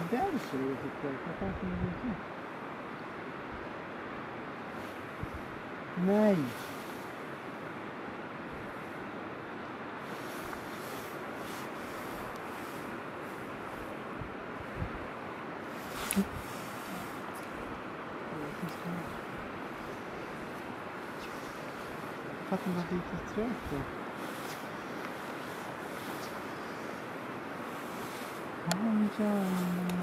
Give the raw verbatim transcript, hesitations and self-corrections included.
där ser det ut att jag fattar inte. Nej. Jag fattar inte lite trött då. Oh,